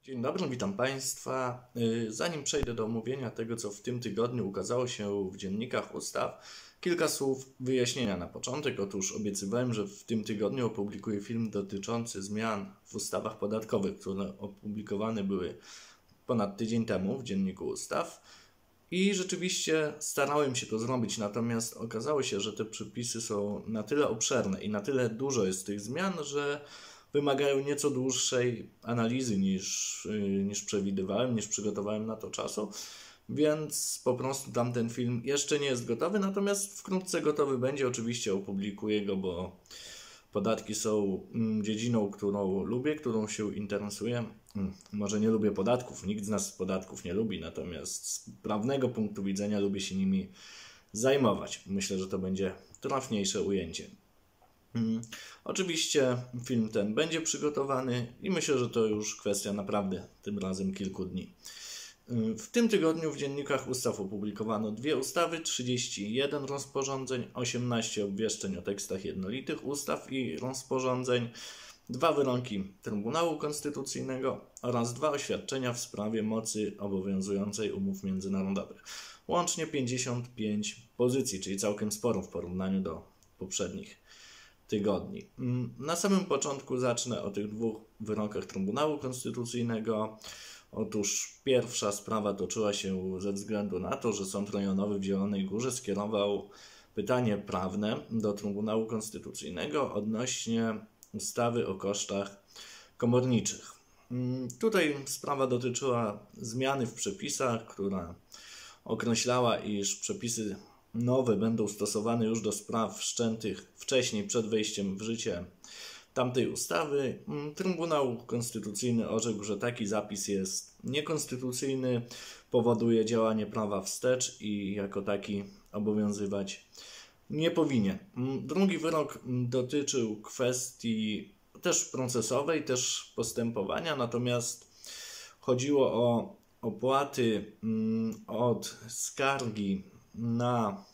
Dzień dobry, witam Państwa. Zanim przejdę do omówienia tego, co w tym tygodniu ukazało się w dziennikach ustaw, kilka słów wyjaśnienia na początek. Otóż obiecywałem, że w tym tygodniu opublikuję film dotyczący zmian w ustawach podatkowych, które opublikowane były ponad tydzień temu w dzienniku ustaw. I rzeczywiście starałem się to zrobić, natomiast okazało się, że te przepisy są na tyle obszerne i na tyle dużo jest tych zmian, że wymagają nieco dłuższej analizy niż przewidywałem, niż przygotowałem na to czasu, więc po prostu tamten film jeszcze nie jest gotowy, natomiast wkrótce gotowy będzie. Oczywiście opublikuję go, bo podatki są dziedziną, którą lubię, którą się interesuję. Może nie lubię podatków, nikt z nas podatków nie lubi, natomiast z prawnego punktu widzenia lubię się nimi zajmować. Myślę, że to będzie trafniejsze ujęcie. Oczywiście film ten będzie przygotowany i myślę, że to już kwestia naprawdę tym razem kilku dni. W tym tygodniu w dziennikach ustaw opublikowano 2 ustawy, 31 rozporządzeń, 18 obwieszczeń o tekstach jednolitych ustaw i rozporządzeń, 2 wyroki Trybunału Konstytucyjnego oraz 2 oświadczenia w sprawie mocy obowiązującej umów międzynarodowych. Łącznie 55 pozycji, czyli całkiem sporo w porównaniu do poprzednich tygodni. Na samym początku zacznę o tych 2 wyrokach Trybunału Konstytucyjnego. Otóż pierwsza sprawa toczyła się ze względu na to, że Sąd Rejonowy w Zielonej Górze skierował pytanie prawne do Trybunału Konstytucyjnego odnośnie ustawy o kosztach komorniczych. Tutaj sprawa dotyczyła zmiany w przepisach, która określała, iż przepisy nowe będą stosowane już do spraw wszczętych wcześniej, przed wejściem w życie tamtej ustawy. Trybunał Konstytucyjny orzekł, że taki zapis jest niekonstytucyjny, powoduje działanie prawa wstecz i jako taki obowiązywać nie powinien. Drugi wyrok dotyczył kwestii też procesowej, też postępowania, natomiast chodziło o opłaty od skargi na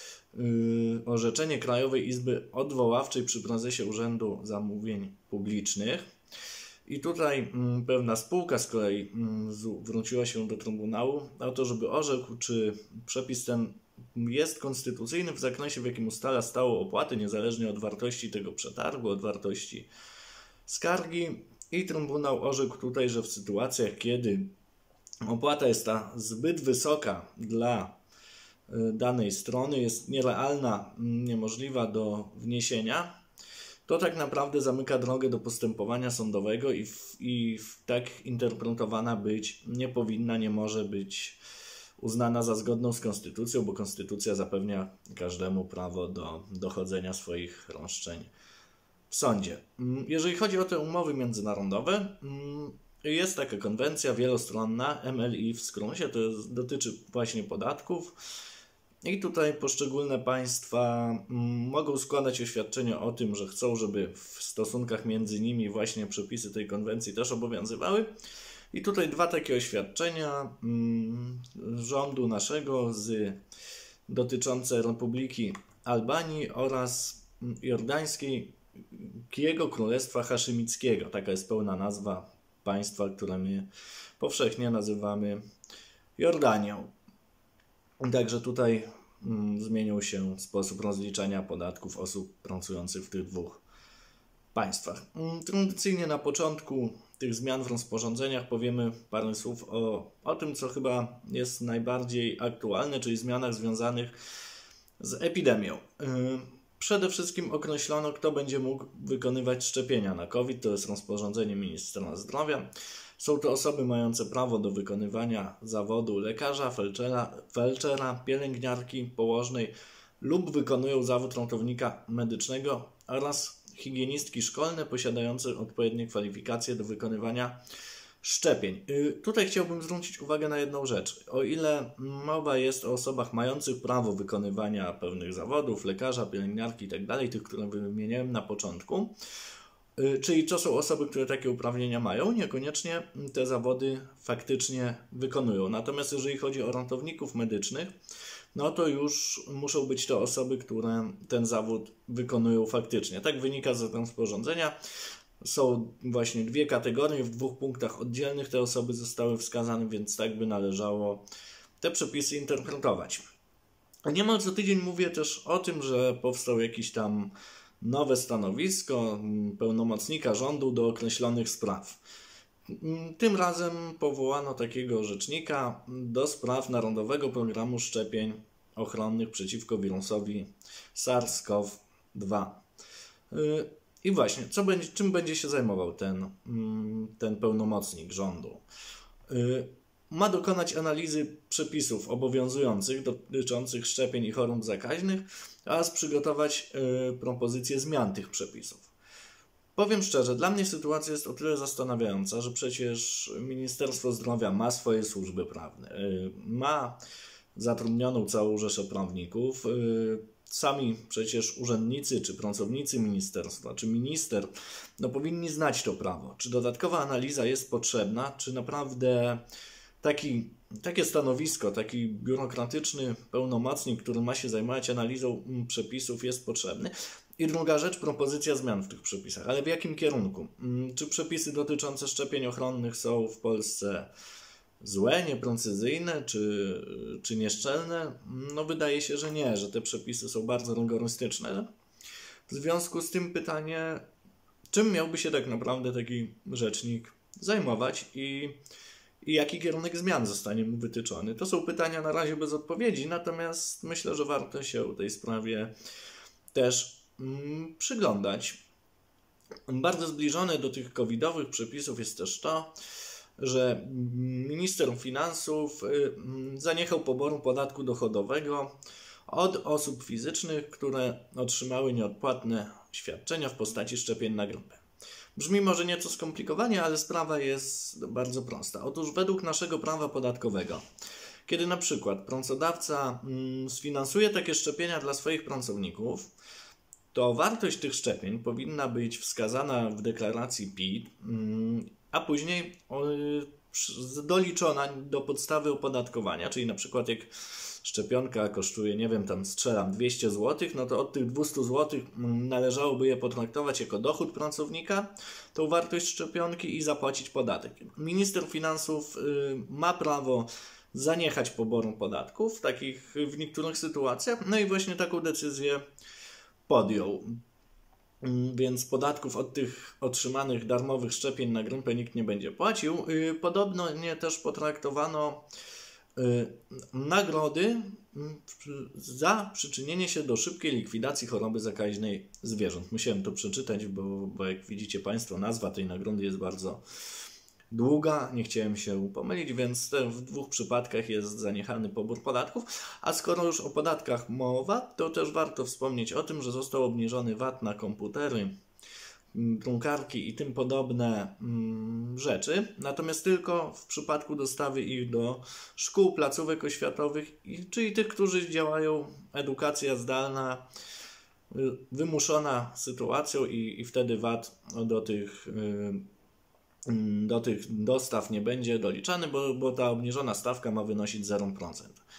orzeczenie Krajowej Izby Odwoławczej przy prezesie Urzędu Zamówień Publicznych. I tutaj pewna spółka z kolei zwróciła się do Trybunału o to, żeby orzekł, czy przepis ten jest konstytucyjny w zakresie, w jakim ustala stałą opłatę, niezależnie od wartości tego przetargu, od wartości skargi. I Trybunał orzekł tutaj, że w sytuacjach, kiedy opłata jest ta zbyt wysoka dla danej strony, jest nierealna, niemożliwa do wniesienia, to tak naprawdę zamyka drogę do postępowania sądowego i tak interpretowana być nie powinna, nie może być uznana za zgodną z konstytucją, bo konstytucja zapewnia każdemu prawo do dochodzenia swoich roszczeń w sądzie. Jeżeli chodzi o te umowy międzynarodowe, jest taka konwencja wielostronna, MLI w skrócie, to dotyczy właśnie podatków. I tutaj poszczególne państwa mogą składać oświadczenia o tym, że chcą, żeby w stosunkach między nimi właśnie przepisy tej konwencji też obowiązywały. I tutaj 2 takie oświadczenia rządu naszego dotyczące Republiki Albanii oraz Jordańskiego Królestwa Haszymickiego. Taka jest pełna nazwa państwa, które my powszechnie nazywamy Jordanią. Także tutaj zmienił się sposób rozliczania podatków osób pracujących w tych 2 państwach. Tradycyjnie na początku tych zmian w rozporządzeniach powiemy parę słów o tym, co chyba jest najbardziej aktualne, czyli zmianach związanych z epidemią. Przede wszystkim określono, kto będzie mógł wykonywać szczepienia na COVID, to jest rozporządzenie ministra zdrowia. Są to osoby mające prawo do wykonywania zawodu lekarza, felczera, pielęgniarki, położnej lub wykonują zawód ratownika medycznego oraz higienistki szkolne posiadające odpowiednie kwalifikacje do wykonywania szczepień. Tutaj chciałbym zwrócić uwagę na jedną rzecz. O ile mowa jest o osobach mających prawo wykonywania pewnych zawodów, lekarza, pielęgniarki itd., tych, które wymieniałem na początku, czyli to są osoby, które takie uprawnienia mają, niekoniecznie te zawody faktycznie wykonują. Natomiast jeżeli chodzi o ratowników medycznych, no to już muszą być to osoby, które ten zawód wykonują faktycznie. Tak wynika z rozporządzenia. są właśnie dwie kategorie, w 2 punktach oddzielnych te osoby zostały wskazane, więc tak by należało te przepisy interpretować. Niemal co tydzień mówię też o tym, że powstał jakiś tam nowe stanowisko pełnomocnika rządu do określonych spraw. Tym razem powołano takiego rzecznika do spraw Narodowego Programu Szczepień Ochronnych przeciwko wirusowi SARS-CoV-2. I właśnie, czym będzie się zajmował ten pełnomocnik rządu? Ma dokonać analizy przepisów obowiązujących dotyczących szczepień i chorób zakaźnych oraz przygotować propozycje zmian tych przepisów. Powiem szczerze, dla mnie sytuacja jest o tyle zastanawiająca, że przecież Ministerstwo Zdrowia ma swoje służby prawne, ma zatrudnioną całą rzeszę prawników, sami przecież urzędnicy czy pracownicy ministerstwa, czy minister powinni znać to prawo. Czy dodatkowa analiza jest potrzebna, czy naprawdę takie stanowisko, taki biurokratyczny pełnomocnik, który ma się zajmować analizą przepisów, jest potrzebny. I druga rzecz, propozycja zmian w tych przepisach. Ale w jakim kierunku? Czy przepisy dotyczące szczepień ochronnych są w Polsce złe, nieprecyzyjne czy nieszczelne? Wydaje się, że nie, że te przepisy są bardzo rygorystyczne. W związku z tym pytanie, czym miałby się tak naprawdę taki rzecznik zajmować i jaki kierunek zmian zostanie mu wytyczony? To są pytania na razie bez odpowiedzi, natomiast myślę, że warto się tej sprawie też przyglądać. Bardzo zbliżone do tych covidowych przepisów jest też to, że minister finansów zaniechał poboru podatku dochodowego od osób fizycznych, które otrzymały nieodpłatne świadczenia w postaci szczepień na grypę. Brzmi może nieco skomplikowanie, ale sprawa jest bardzo prosta. Otóż według naszego prawa podatkowego, kiedy na przykład pracodawca sfinansuje takie szczepienia dla swoich pracowników, to wartość tych szczepień powinna być wskazana w deklaracji PIT, a później doliczona do podstawy opodatkowania, czyli na przykład jak szczepionka kosztuje, nie wiem, tam strzelam 200 zł, no to od tych 200 zł należałoby je potraktować jako dochód pracownika, tą wartość szczepionki i zapłacić podatek. Minister finansów ma prawo zaniechać poboru podatków w niektórych sytuacjach, no i właśnie taką decyzję podjął. Więc podatków od tych otrzymanych darmowych szczepień na grypę nikt nie będzie płacił. Podobno też potraktowano nagrody za przyczynienie się do szybkiej likwidacji choroby zakaźnej zwierząt. Musiałem to przeczytać, bo jak widzicie Państwo, nazwa tej nagrody jest bardzo długa, nie chciałem się pomylić, więc w 2 przypadkach jest zaniechany pobór podatków. A skoro już o podatkach mowa, to też warto wspomnieć o tym, że został obniżony VAT na komputery, drukarki i tym podobne rzeczy, natomiast tylko w przypadku dostawy ich do szkół, placówek oświatowych, czyli tych, którzy działają, edukacja zdalna, wymuszona sytuacją i wtedy VAT do tych dostaw nie będzie doliczany, bo ta obniżona stawka ma wynosić 0%.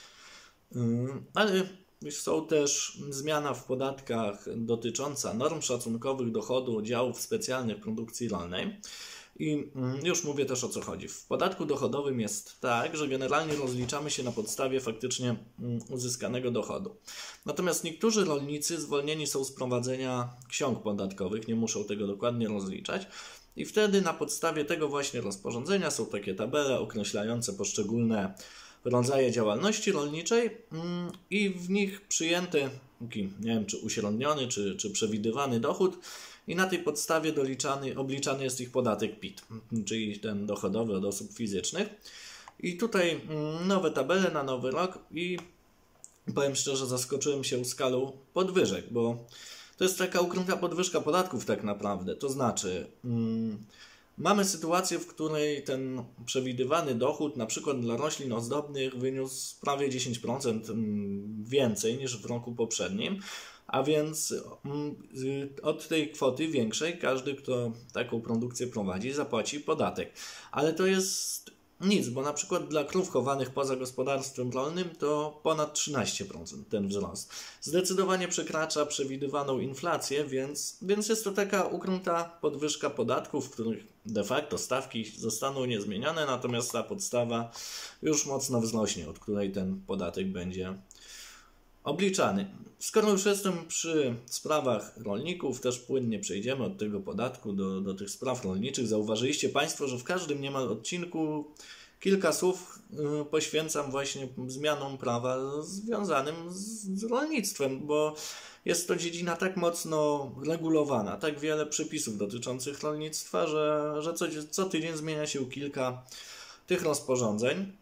Ale są też zmiana w podatkach dotycząca norm szacunkowych dochodu działów specjalnych produkcji rolnej. I już mówię też o co chodzi. W podatku dochodowym jest tak, że generalnie rozliczamy się na podstawie faktycznie uzyskanego dochodu. Natomiast niektórzy rolnicy zwolnieni są z prowadzenia ksiąg podatkowych, nie muszą tego dokładnie rozliczać. I wtedy na podstawie tego właśnie rozporządzenia są takie tabele określające poszczególne rodzaje działalności rolniczej i w nich przyjęty, nie wiem czy uśredniony, czy przewidywany dochód i na tej podstawie obliczany jest ich podatek PIT, czyli ten dochodowy od osób fizycznych. I tutaj nowe tabele na nowy rok i powiem szczerze, zaskoczyłem się skalą podwyżek, bo to jest taka ukryta podwyżka podatków tak naprawdę. To znaczy mamy sytuację, w której ten przewidywany dochód na przykład dla roślin ozdobnych wyniósł prawie 10% więcej niż w roku poprzednim, a więc od tej kwoty większej każdy, kto taką produkcję prowadzi, zapłaci podatek. Ale to jest nic, bo na przykład dla krów chowanych poza gospodarstwem rolnym to ponad 13% ten wzrost. Zdecydowanie przekracza przewidywaną inflację, więc jest to taka ukryta podwyżka podatków, w których de facto stawki zostaną niezmienione, natomiast ta podstawa już mocno wzrośnie, od której ten podatek będzie obliczany. Skoro już jestem przy sprawach rolników, też płynnie przejdziemy od tego podatku do tych spraw rolniczych. Zauważyliście Państwo, że w każdym niemal odcinku kilka słów poświęcam właśnie zmianom prawa związanym z rolnictwem, bo jest to dziedzina tak mocno regulowana, tak wiele przepisów dotyczących rolnictwa, że co tydzień zmienia się kilka tych rozporządzeń.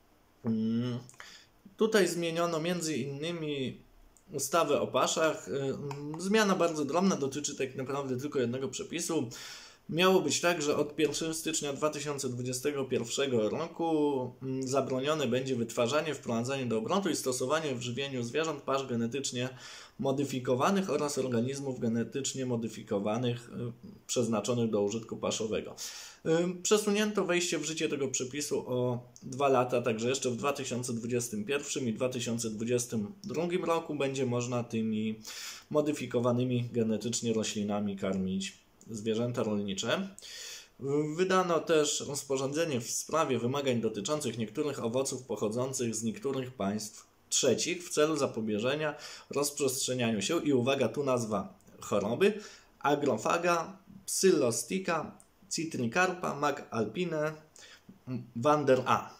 Tutaj zmieniono między innymi ustawę o paszach. Zmiana bardzo drobna, dotyczy tak naprawdę tylko jednego przepisu. Miało być tak, że od 1 stycznia 2021 roku zabronione będzie wytwarzanie, wprowadzanie do obrotu i stosowanie w żywieniu zwierząt pasz genetycznie modyfikowanych oraz organizmów genetycznie modyfikowanych przeznaczonych do użytku paszowego. Przesunięto wejście w życie tego przepisu o 2 lata, także jeszcze w 2021 i 2022 roku będzie można tymi modyfikowanymi genetycznie roślinami karmić zwierzęta rolnicze. Wydano też rozporządzenie w sprawie wymagań dotyczących niektórych owoców pochodzących z niektórych państw trzecich w celu zapobieżenia rozprzestrzenianiu się i uwaga, tu nazwa choroby Agrophaga psillostica citricarpa mac alpine Vander A.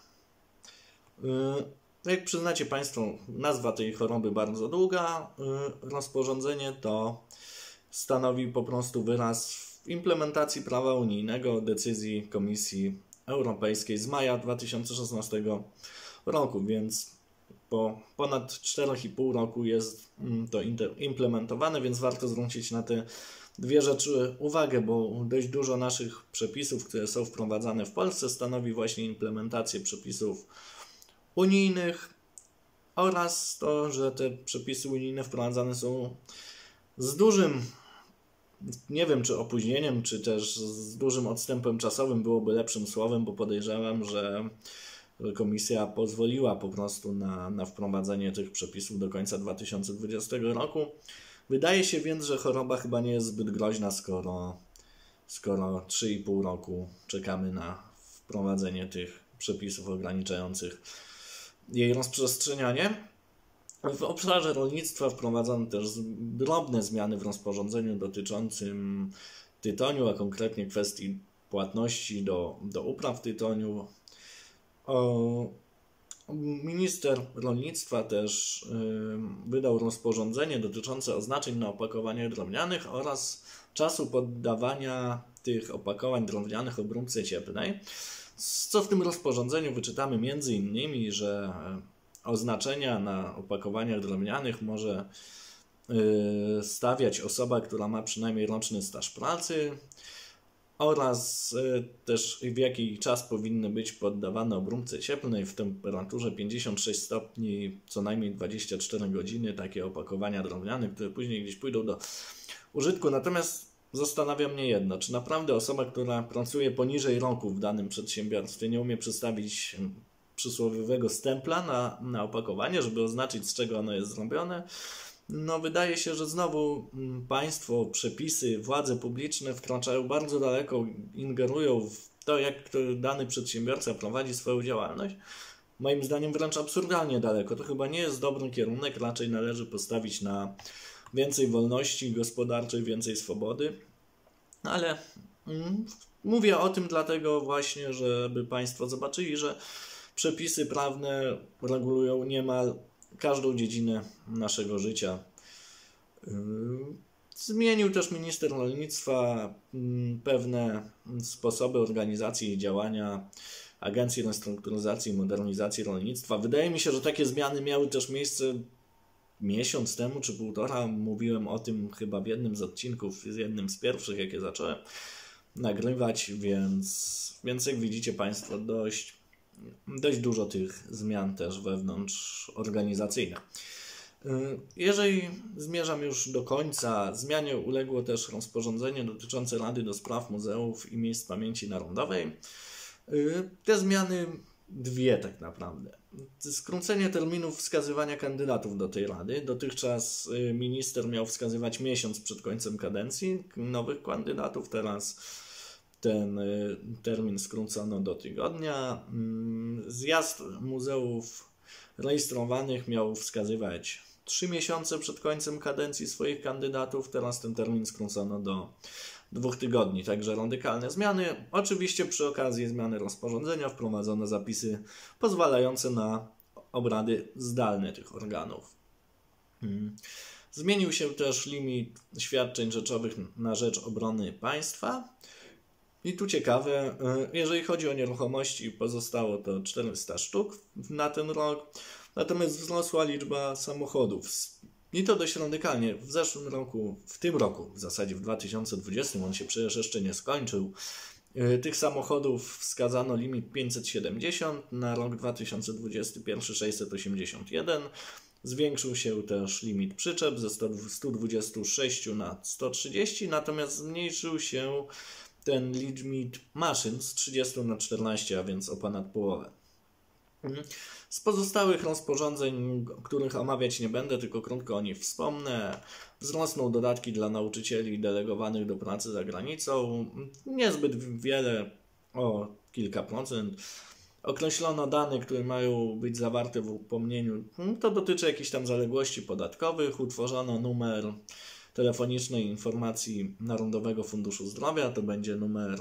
Jak przyznacie Państwo, nazwa tej choroby bardzo długa. Rozporządzenie to stanowi po prostu wyraz implementacji prawa unijnego decyzji Komisji Europejskiej z maja 2016 roku, więc po ponad 4,5 roku jest to implementowane, więc warto zwrócić na te dwie rzeczy uwagę, bo dość dużo naszych przepisów, które są wprowadzane w Polsce, stanowi właśnie implementację przepisów unijnych oraz to, że te przepisy unijne wprowadzane są z dużym, nie wiem czy opóźnieniem, czy też z dużym odstępem czasowym byłoby lepszym słowem, bo podejrzewam, że Komisja pozwoliła po prostu na wprowadzenie tych przepisów do końca 2020 roku. Wydaje się więc, że choroba chyba nie jest zbyt groźna, skoro 3,5 roku czekamy na wprowadzenie tych przepisów ograniczających jej rozprzestrzenianie. W obszarze rolnictwa wprowadzono też drobne zmiany w rozporządzeniu dotyczącym tytoniu, a konkretnie kwestii płatności do upraw tytoniu. Minister rolnictwa też wydał rozporządzenie dotyczące oznaczeń na opakowaniach drewnianych oraz czasu poddawania tych opakowań drewnianych obróbce cieplnej. Co w tym rozporządzeniu wyczytamy m.in., że oznaczenia na opakowaniach drewnianych może stawiać osoba, która ma przynajmniej roczny staż pracy, oraz też w jaki czas powinny być poddawane obróbce cieplnej w temperaturze 56 stopni co najmniej 24 godziny, takie opakowania drewniane, które później gdzieś pójdą do użytku. Natomiast zastanawia mnie jedno, czy naprawdę osoba, która pracuje poniżej roku w danym przedsiębiorstwie, nie umie przedstawić przysłowiowego stempla na opakowanie, żeby oznaczyć, z czego ono jest zrobione. No wydaje się, że znowu państwo, przepisy, władze publiczne wkraczają bardzo daleko, ingerują w to, jak dany przedsiębiorca prowadzi swoją działalność. Moim zdaniem wręcz absurdalnie daleko. To chyba nie jest dobry kierunek, raczej należy postawić na więcej wolności gospodarczej, więcej swobody. Ale mówię o tym dlatego właśnie, żeby państwo zobaczyli, że przepisy prawne regulują niemal każdą dziedzinę naszego życia. Zmienił też minister rolnictwa pewne sposoby organizacji i działania Agencji Restrukturyzacji i Modernizacji Rolnictwa. Wydaje mi się, że takie zmiany miały też miejsce miesiąc temu czy półtora. Mówiłem o tym chyba w jednym z odcinków, jednym z pierwszych, jakie zacząłem nagrywać, więc jak widzicie Państwo, dość dużo tych zmian też wewnątrz organizacyjnych. Jeżeli zmierzam już do końca, zmianie uległo też rozporządzenie dotyczące Rady do Spraw Muzeów i Miejsc Pamięci Narodowej. Te zmiany dwie tak naprawdę. Skrócenie terminów wskazywania kandydatów do tej rady. Dotychczas minister miał wskazywać miesiąc przed końcem kadencji nowych kandydatów, teraz ten termin skrócono do tygodnia. Zjazd muzeów rejestrowanych miał wskazywać 3 miesiące przed końcem kadencji swoich kandydatów, teraz ten termin skrócono do 2 tygodni, także radykalne zmiany. Oczywiście przy okazji zmiany rozporządzenia wprowadzono zapisy pozwalające na obrady zdalne tych organów. Zmienił się też limit świadczeń rzeczowych na rzecz obrony państwa. I tu ciekawe, jeżeli chodzi o nieruchomości, pozostało to 400 sztuk na ten rok, natomiast wzrosła liczba samochodów. I to dość radykalnie. W zeszłym roku, w tym roku, w zasadzie w 2020, on się przecież jeszcze nie skończył, tych samochodów wskazano limit 570, na rok 2021 681. Zwiększył się też limit przyczep ze 126 na 130, natomiast zmniejszył się ten limit maszyn z 30 na 14, a więc o ponad połowę. Z pozostałych rozporządzeń, których omawiać nie będę, tylko krótko o nich wspomnę, wzrosną dodatki dla nauczycieli delegowanych do pracy za granicą, niezbyt wiele, o kilka procent. Określono dane, które mają być zawarte w upomnieniu, to dotyczy jakichś tam zaległości podatkowych, utworzono numer telefonicznej informacji Narodowego Funduszu Zdrowia, to będzie numer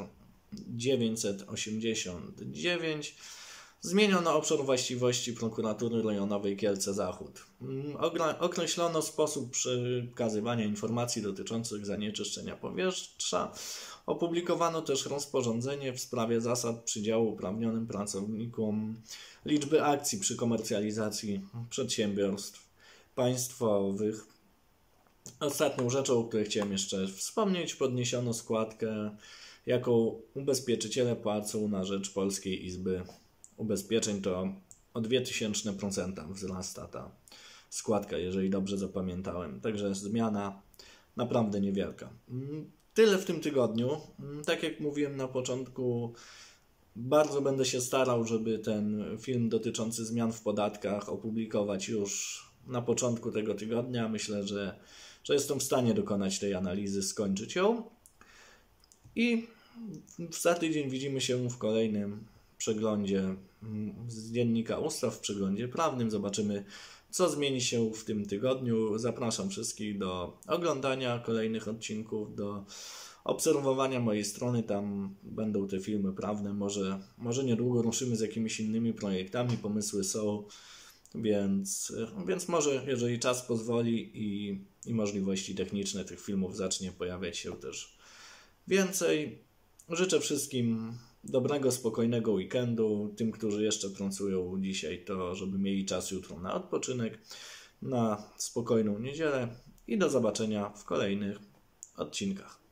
989. Zmieniono obszar właściwości Prokuratury Rejonowej Kielce-Zachód. Określono sposób przekazywania informacji dotyczących zanieczyszczenia powietrza. Opublikowano też rozporządzenie w sprawie zasad przydziału uprawnionym pracownikom liczby akcji przy komercjalizacji przedsiębiorstw państwowych. Ostatnią rzeczą, o której chciałem jeszcze wspomnieć, podniesiono składkę, jaką ubezpieczyciele płacą na rzecz Polskiej Izby Ubezpieczeń, to o 0,02% wzrasta ta składka, jeżeli dobrze zapamiętałem. Także zmiana naprawdę niewielka. Tyle w tym tygodniu. Tak jak mówiłem na początku, bardzo będę się starał, żeby ten film dotyczący zmian w podatkach opublikować już na początku tego tygodnia. Myślę, że jestem w stanie dokonać tej analizy, skończyć ją. I za tydzień widzimy się w kolejnym przeglądzie z Dziennika Ustaw, w przeglądzie prawnym. Zobaczymy, co zmieni się w tym tygodniu. Zapraszam wszystkich do oglądania kolejnych odcinków, do obserwowania mojej strony. Tam będą te filmy prawne. Może niedługo ruszymy z jakimiś innymi projektami. Pomysły są, więc może, jeżeli czas pozwoli i możliwości techniczne, tych filmów zacznie pojawiać się też więcej. Życzę wszystkim dobrego, spokojnego weekendu. Tym, którzy jeszcze pracują dzisiaj, to żeby mieli czas jutro na odpoczynek, na spokojną niedzielę i do zobaczenia w kolejnych odcinkach.